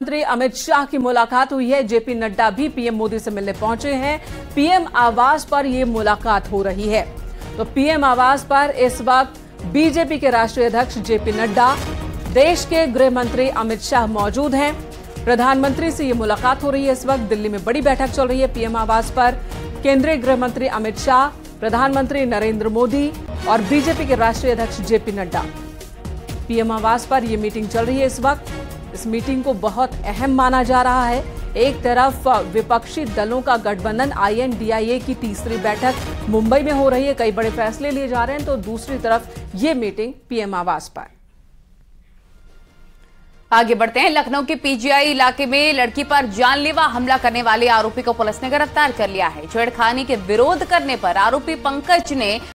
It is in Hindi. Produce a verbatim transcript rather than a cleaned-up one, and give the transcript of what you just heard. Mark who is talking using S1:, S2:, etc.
S1: मंत्री अमित शाह की मुलाकात हुई है। जेपी नड्डा भी पीएम मोदी से मिलने पहुंचे हैं। पीएम आवास पर यह मुलाकात हो रही है। तो पीएम आवास पर इस वक्त बीजेपी के राष्ट्रीय अध्यक्ष जेपी नड्डा, देश के गृह मंत्री अमित शाह मौजूद हैं। प्रधानमंत्री से यह मुलाकात हो रही है। इस वक्त दिल्ली में बड़ी बैठक चल रही है पीएम आवास पर। केंद्रीय गृह मंत्री अमित शाह, प्रधानमंत्री नरेंद्र मोदी और बीजेपी के राष्ट्रीय अध्यक्ष जेपी नड्डा, पीएम आवास पर यह मीटिंग चल रही है इस वक्त। इस मीटिंग को बहुत अहम माना जा रहा है। एक तरफ विपक्षी दलों का गठबंधन आई एन डी आई ए की तीसरी बैठक मुंबई में हो रही है, कई बड़े फैसले लिए जा रहे हैं, तो दूसरी तरफ ये मीटिंग पीएम आवास पर।
S2: आगे बढ़ते हैं। लखनऊ के पी जी आई इलाके में लड़की पर जानलेवा हमला करने वाले आरोपी को पुलिस ने गिरफ्तार कर लिया है। छेड़खानी के विरोध करने पर आरोपी पंकज ने